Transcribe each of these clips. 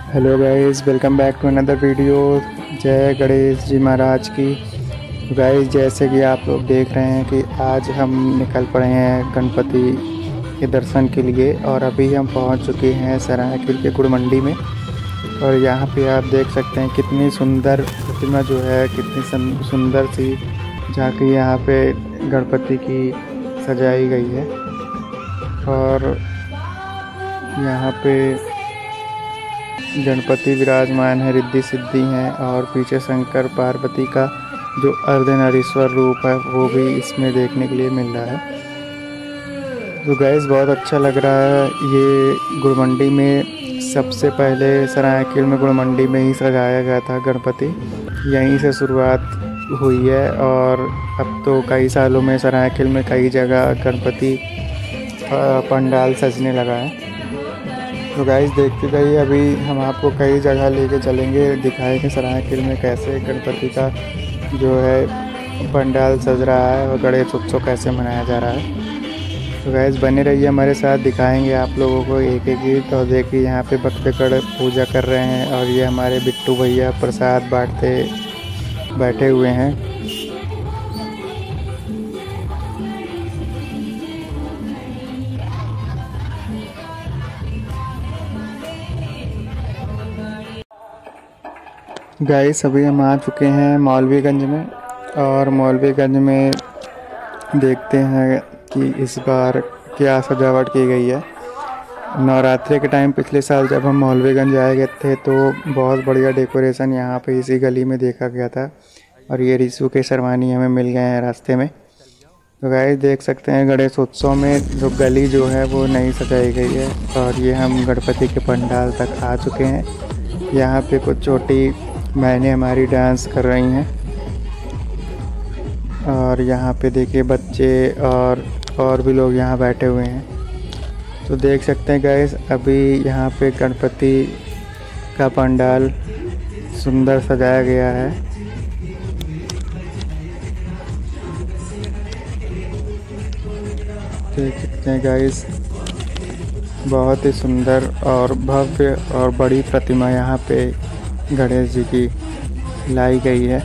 Hello guys, welcome back to another video. जय गणेश जी महाराज की। Guys, जैसे कि आप लोग देख रहे हैं कि आज हम निकल पड़े हैं गणपति के दर्शन के लिए और अभी हम पहुंच चुके हैं सरायकेला के गुड़ मंडी में। और यहाँ पे आप देख सकते हैं कितनी सुंदर प्रतिमा जो है, कितनी सुंदर सी झांकी यहाँ पे गणपति की सजाई गई है। और यहाँ पे गणपति विराजमान है, रिद्धि सिद्धि हैं और पीछे शंकर पार्वती का जो अर्धनारीश्वर रूप है वो भी इसमें देखने के लिए मिल रहा है। तो गैस बहुत अच्छा लग रहा है। ये गुड़ मंडी में सबसे पहले सरायकेला में गुड़ मंडी में ही सजाया गया था गणपति, यहीं से शुरुआत हुई है। और अब तो कई सालों में सरायकेला में कई जगह गणपति पंडाल सजने लगा है। तो गाइस देखते जाइए, अभी हम आपको कई जगह लेके चलेंगे, दिखाएंगे सरायकेला में कैसे गणपति का जो है पंडाल सज रहा है और गणेश उत्सव कैसे मनाया जा रहा है। तो गाइस बने रहिए हमारे साथ, दिखाएंगे आप लोगों को एक एक गीत। और देखिए यहाँ पे भक्तगण पूजा कर रहे हैं और ये हमारे बिट्टू भैया प्रसाद बांटते बैठे हुए हैं। गाइस अभी हम आ चुके हैं मौलवीगंज में और मौलवीगंज में देखते हैं कि इस बार क्या सजावट की गई है। नवरात्रि के टाइम पिछले साल जब हम मौलवीगंज आए गए थे तो बहुत बढ़िया डेकोरेशन यहाँ पे इसी गली में देखा गया था। और ये रिशु के शर्मानी हमें मिल गए हैं रास्ते में। तो गाइस देख सकते हैं गणेश उत्सव में जो गली जो है वो नई सजाई गई है और ये हम गणपति के पंडाल तक आ चुके हैं। यहाँ पे कुछ छोटी बहनें हमारी डांस कर रही हैं और यहाँ पे देखिए बच्चे और भी लोग यहाँ बैठे हुए हैं। तो देख सकते हैं गाइस, अभी यहाँ पे गणपति का पंडाल सुंदर सजाया गया है। देख सकते हैं गाइस, बहुत ही सुंदर और भव्य और बड़ी प्रतिमा यहाँ पे गणेश जी की लाई गई है।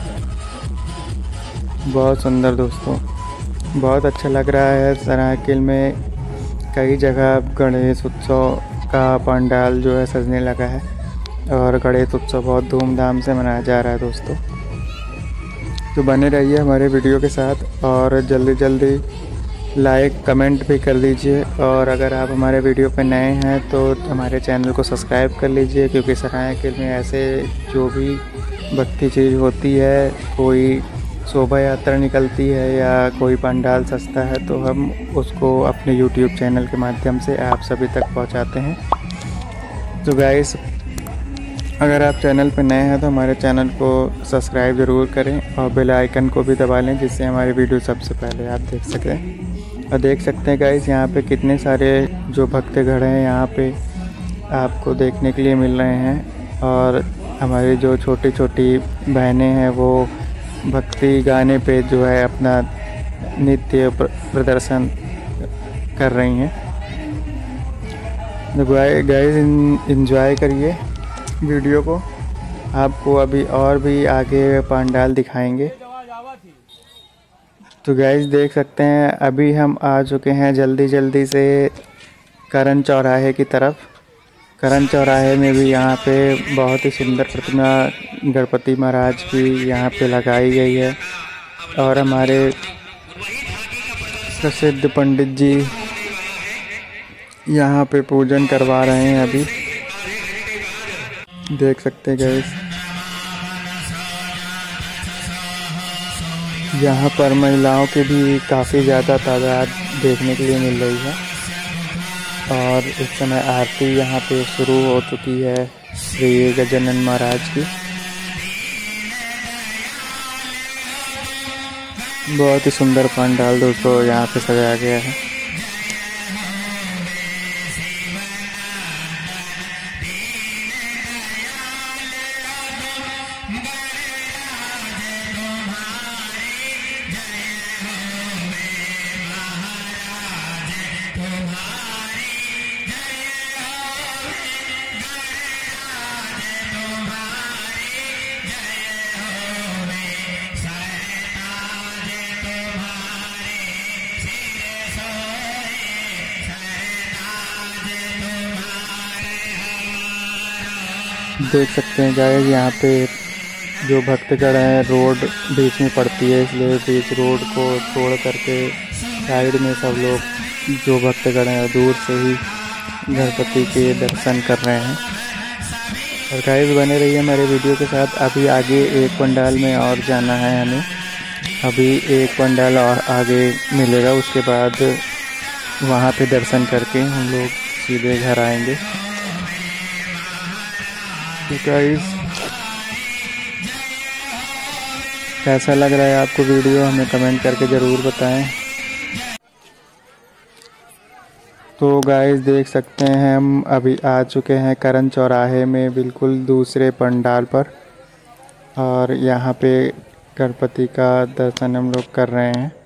बहुत सुंदर दोस्तों, बहुत अच्छा लग रहा है। सरायकेला में कई जगह गणेश उत्सव का पंडाल जो है सजने लगा है और गणेश उत्सव बहुत धूमधाम से मनाया जा रहा है दोस्तों। तो बने रहिए हमारे वीडियो के साथ और जल्दी जल्दी लाइक कमेंट भी कर दीजिए। और अगर आप हमारे वीडियो पर नए हैं तो हमारे चैनल को सब्सक्राइब कर लीजिए, क्योंकि सरायकेला में ऐसे जो भी भक्ति चीज़ होती है, कोई शोभा यात्रा निकलती है या कोई पंडाल सजता है, तो हम उसको अपने YouTube चैनल के माध्यम से आप सभी तक पहुंचाते हैं। तो गाइस, अगर आप चैनल पर नए हैं तो हमारे चैनल को सब्सक्राइब ज़रूर करें और बेल आइकन को भी दबा लें, जिससे हमारी वीडियो सबसे पहले आप देख सकें। और देख सकते हैं गाइस, यहाँ पे कितने सारे जो भक्तगण हैं यहाँ पे आपको देखने के लिए मिल रहे हैं। और हमारी जो छोटी छोटी बहनें हैं वो भक्ति गाने पे जो है अपना नृत्य प्रदर्शन कर रही हैं। तो गाइस एंजॉय करिए वीडियो को, आपको अभी और भी आगे पंडाल दिखाएंगे। तो गाइस देख सकते हैं, अभी हम आ चुके हैं जल्दी से करण चौराहे की तरफ। करण चौराहे में भी यहाँ पे बहुत ही सुंदर प्रतिमा गणपति महाराज की यहाँ पे लगाई गई है और हमारे प्रसिद्ध पंडित जी यहाँ पे पूजन करवा रहे हैं। अभी देख सकते हैं गाइस, यहाँ पर महिलाओं की भी काफ़ी ज़्यादा तादाद देखने के लिए मिल रही है। और इस समय आरती यहाँ पे शुरू हो चुकी है श्री गजानन महाराज की। बहुत ही सुंदर पंडाल दोस्तों यहाँ पे सजाया गया है। देख सकते हैं गाइस, यहाँ पे जो भक्तगण हैं, रोड बीच में पड़ती है, इसलिए बीच रोड को छोड़ करके साइड में सब लोग जो भक्तगण हैं दूर से ही गणपति के दर्शन कर रहे हैं। और गाइस बने रहिए हमारे वीडियो के साथ। अभी आगे एक पंडाल में और जाना है हमें, अभी एक पंडाल और आगे मिलेगा, उसके बाद वहाँ पे दर्शन करके हम लोग सीधे घर आएंगे। तो गाइस कैसा लग रहा है आपको वीडियो, हमें कमेंट करके ज़रूर बताएं। तो गाइस देख सकते हैं हम अभी आ चुके हैं करण चौराहे में, बिल्कुल दूसरे पंडाल पर, और यहाँ पे गणपति का दर्शन हम लोग कर रहे हैं।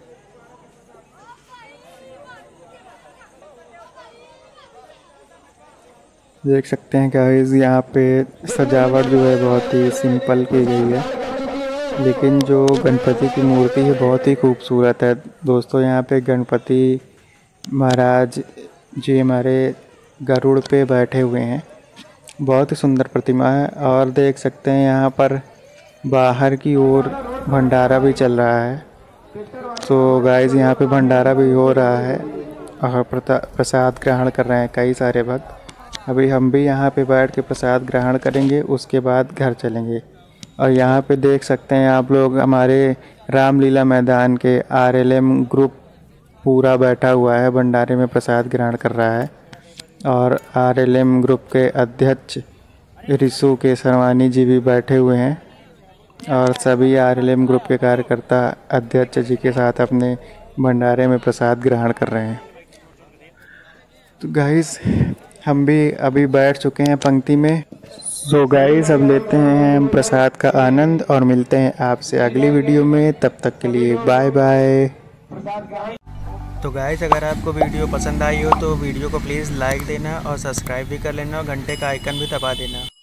देख सकते हैं गाइस, यहाँ पे सजावट जो है बहुत ही सिंपल की गई है, लेकिन जो गणपति की मूर्ति है बहुत ही खूबसूरत है। दोस्तों यहाँ पे गणपति महाराज जी हमारे गरुड़ पे बैठे हुए हैं, बहुत ही सुंदर प्रतिमा है। और देख सकते हैं यहाँ पर बाहर की ओर भंडारा भी चल रहा है। तो गाइस यहाँ पे भंडारा भी हो रहा है और प्रसाद ग्रहण कर रहे हैं कई सारे भक्त। अभी हम भी यहाँ पे बैठ के प्रसाद ग्रहण करेंगे, उसके बाद घर चलेंगे। और यहाँ पे देख सकते हैं आप लोग, हमारे रामलीला मैदान के RLM ग्रुप पूरा बैठा हुआ है, भंडारे में प्रसाद ग्रहण कर रहा है। और RLM ग्रुप के अध्यक्ष ऋषु के सरवानी जी भी बैठे हुए हैं, और सभी RLM ग्रुप के कार्यकर्ता अध्यक्ष जी के साथ अपने भंडारे में प्रसाद ग्रहण कर रहे हैं। तो गाइस हम भी अभी बैठ चुके हैं पंक्ति में। सो गाइस अब लेते हैं हम प्रसाद का आनंद और मिलते हैं आपसे अगली वीडियो में। तब तक के लिए बाय बाय। तो गाइस अगर आपको वीडियो पसंद आई हो तो वीडियो को प्लीज़ लाइक देना और सब्सक्राइब भी कर लेना और घंटे का आइकन भी दबा देना।